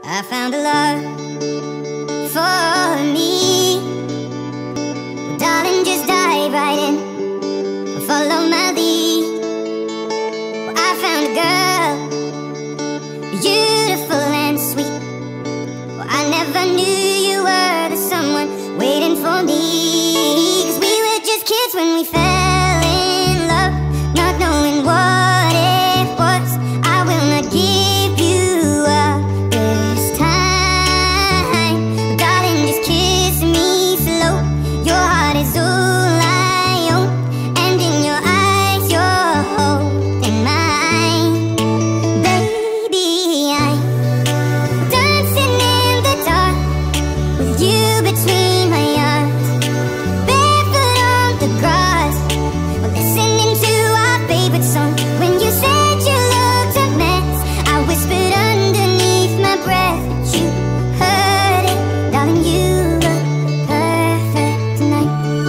I found a love for me. Well, darling, just dive right in and follow my lead. Well, I found a girl, beautiful and sweet. Well, I never knew you were the someone waiting for me. 'Cause we were just kids when we fell in love, not knowing what it was. I will not give you up this time. Darling, just kiss me slow. Your heart is all I own, and in your eyes you're holding mine. Baby, I'm dancing in the dark with you between my arms, barefoot on the grass, listening to our favorite song. When you said you looked a mess, I whispered underneath my breath, but you heard it. Darling, you look perfect tonight.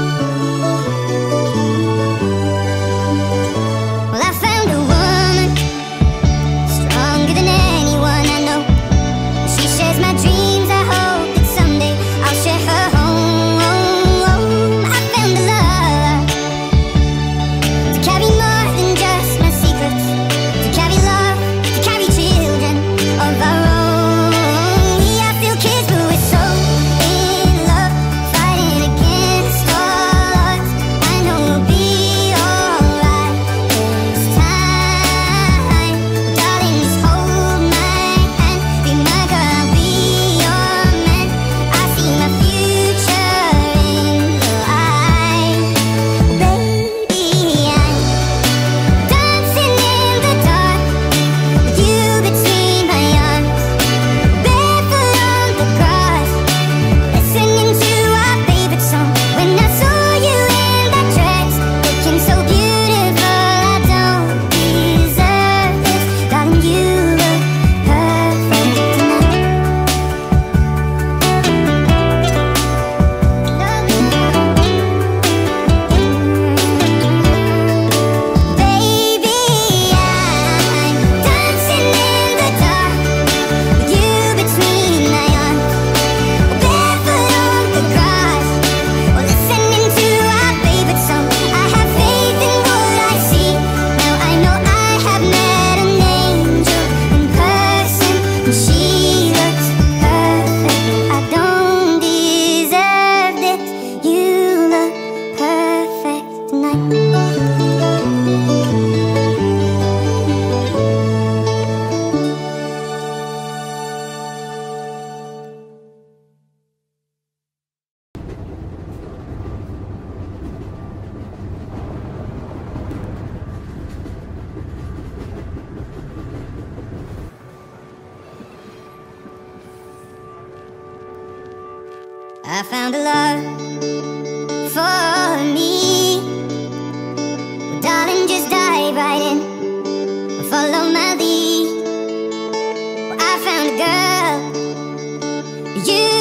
Well, I found a woman stronger than anyone I know. She shares my dreams. I hope that someday I'll share her home. I found a love to carry more than just my secrets, to carry love, to carry children of our own. We are still kids, but we're so in love, fighting against all odds. I know we'll be alright this time. Darling, just hold my hand, be my girl, I'll be your man. I see my future in your eyes. Baby, I'm dancing in the dark with you between my arms, barefoot on the grass, listening to our favorite song. When I saw you in that dress, looking so beautiful, I don't deserve this. Darling, you look perfect tonight. Baby, I'm dancing in the dark with you between my arms, barefoot on the grass, listening to our favorite song. I have faith in what I see. Now I know I have met an angel in person, and she looks perfect. I don't deserve this. You look perfect tonight. I found a love for me. Well, darling, just dive right in and follow my lead. Well, I found a girl,